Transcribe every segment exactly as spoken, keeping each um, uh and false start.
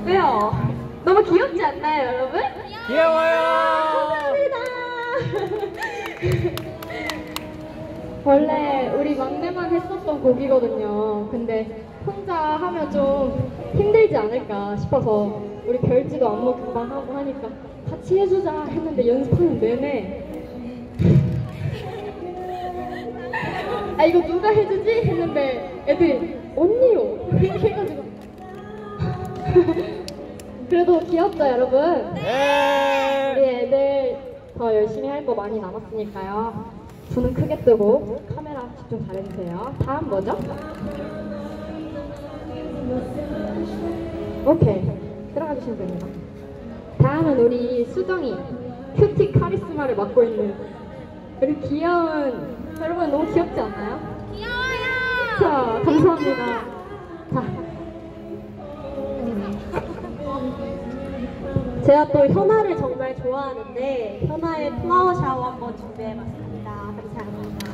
왜요? 너무 귀엽지 않나요, 여러분? 귀여워요. 감사합니다. 원래 우리 막내만 했었던 곡이거든요. 근데 혼자 하면 좀 힘들지 않을까 싶어서 우리 결지도 안무 금방 하고 하니까 같이 해주자 했는데 연습하는 내내 아 이거 누가 해주지? 했는데 애들이 언니요 이렇게 해가지고 그래도 귀엽죠 여러분? 네. 우리 애들 더 열심히 할 거 많이 남았으니까요 눈은 크게 뜨고 카메라 집중 잘해주세요. 다음 뭐죠? 오케이 들어가 주시면 됩니다. 다음은 우리 수정이 큐티 카리스마를 맡고 있는 우리 귀여운 여러분 너무 귀엽지 않나요? 귀여워요. 자 감사합니다. 자 제가 또 현아를 정말 좋아하는데 현아의 플라워 샤워 한번 준비해봤습니다. 감사합니다.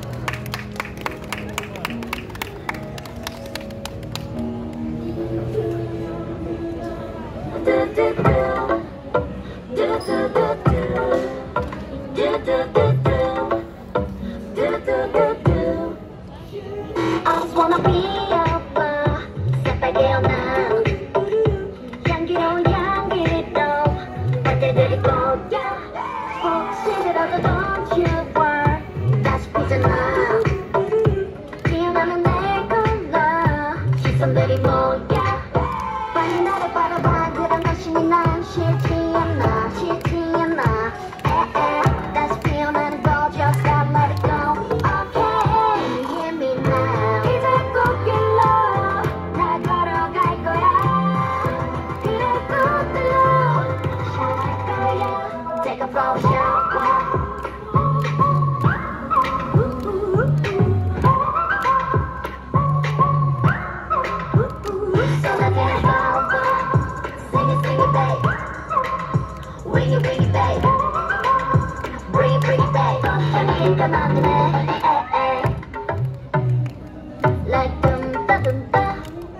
I just wanna be opa 새빨개 없는 향기로운 향기로 어때들이 보여 혹시 들어도 don't you worry 다시 피잖아 기억나는 내 걸로 시선들이 모여 빨리 나를 바라봐 그런 당신이 난 싫지 않아 싫지 않아 에에 다시 피어나는 거 just gotta let it go okay hear me now 이제 꽃길로 날 걸어갈 거야 그래 꽃들로 샤워할 거야 take a flower shower 쏟아지는 flower sing it sing it babe wing it wing it babe bring it bring it babe 천천히니까 만드네 like dum da dum da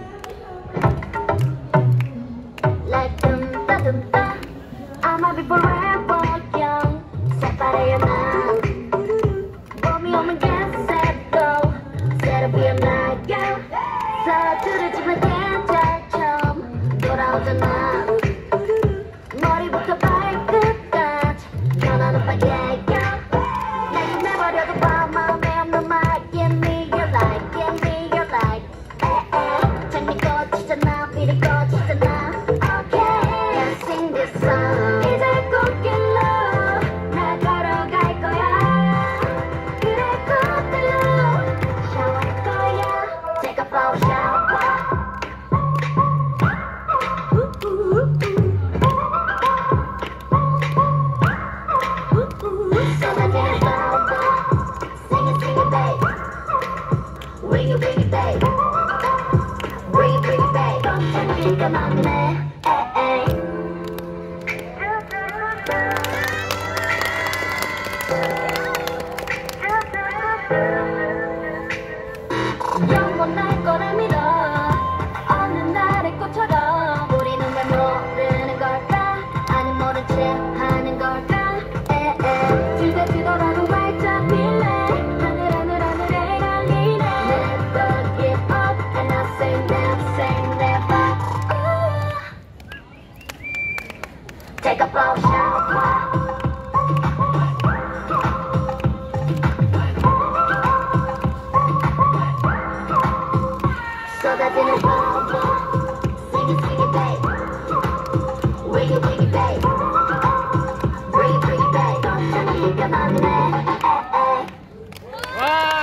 like dum da dum da I'ma be forever young 새빨개요 난 봄이 오면 get set go 새롭게 나가 서투르지만 괜찮죠 돌아오잖아 머리부터 발끝까지 변하는 빨개요 날 내버려도 봐 마음에 없는 말 give me your life give me your life 에에 장미꽃이잖아 비리꽃이잖아 okay can't sing this song 이제 꽃길로 날 걸어갈 거야 그래 꽃들로 샤워할 거야 take a flower shower 쏟아지는 flower sing it sing it babe wing it wing it babe bring it bring it babe 천천히니까 만드네 에에 영원할 거라 믿어 어느 날의 꽃처럼 우리는 왜 모르는 걸까 아니 모른 채 하는 걸까 에에 뒤에 뒤돌아도 활짝 필래 하늘 하늘 하늘에 갈리네 Never give up and I say never say never Ooh. Take a flower shower 쏟아지는 flower sing it sing it babe wing it wing it babe bring it bring it babe 천천히니까 만드네 에에 와.